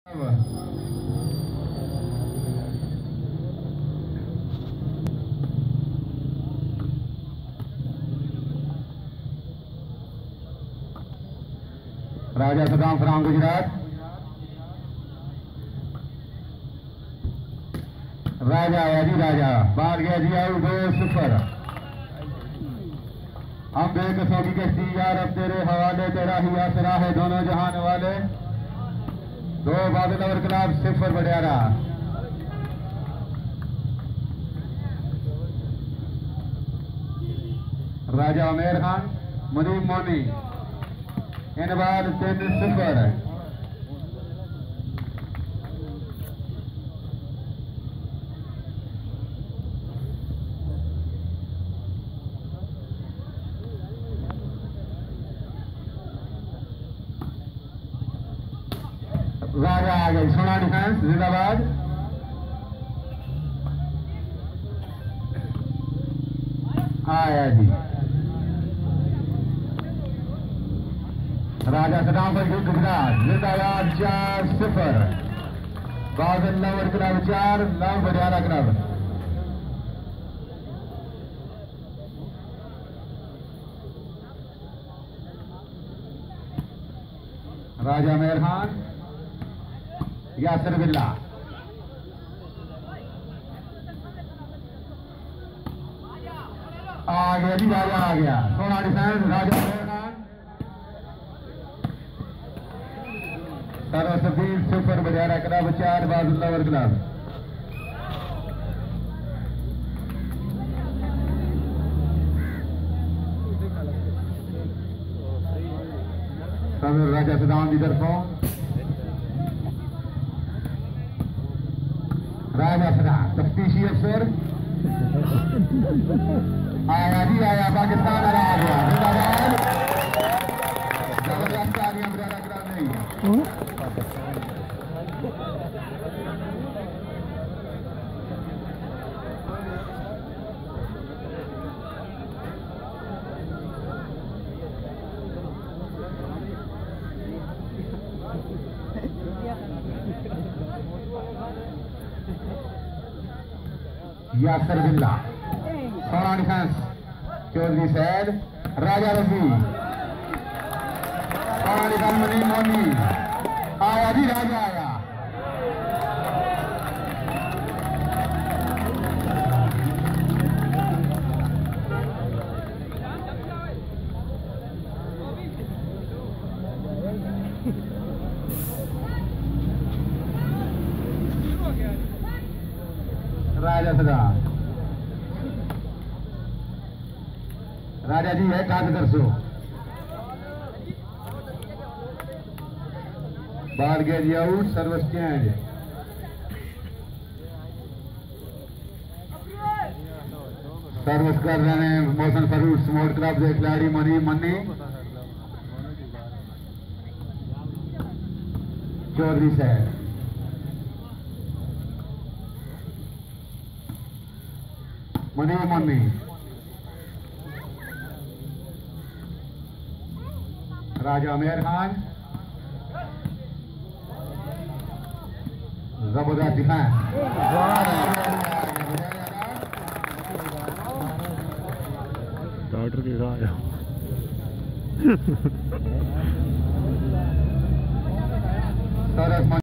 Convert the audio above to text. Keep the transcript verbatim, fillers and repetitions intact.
राजा Saddam from Gujarat. Raja आया जी, राजा बाहर गया जी, आउट दो सिफर। हम बेकसों की कश्ती यार अब तेरे हवाले, तेरा ही आसरा है दोनों जहान वाले। दो बादल और क्लाब सिफर बड़ियारा। राजा उमेर खान मुनीम मोनी इन बार तीन सिफर। राजा आ गई, सोना डिफेंस जिंदाबाद। आया जी, राजा सदाम पर गुजरात जिंदाबाद। चार सिफर। बादल लवर क्लब चार, लव बजारा क्लब। राजा मेहर खान, यासर बिल्ला। आ गया जी, राजा आ गया, सोना डिफेंस। राजा मेहर खान सरसबीर सुपर बजारा क्लब चार, बादुल्लावर क्लब। सदर राजा सदाम की तरफों राजा सदाम तफ्तीशी अफसर। आया जी, आया, पाकिस्तान आ गया जिंदाबाद। जबरदस्त आ गया बजारा क्लब नहीं। यासर बिल्ला, सोना डिफेंस। चौधरी सैद, राजा रफी, सोना डिफेंस मुनीम मोनी। आया जी, राजा आया। राजा सदाम, राजा जी है काट दरसो। बाहर गया जी, आउट। Service change. सर्विस कर रहे हैं मोशन फरूट स्पोर्ट क्लब के खिलाड़ी मनी मन्नी। चौधरी साहब, मनी मन्नी। राजा मेहर खान, जबरदस्त डिफेंस। डॉक्टर के आया सरस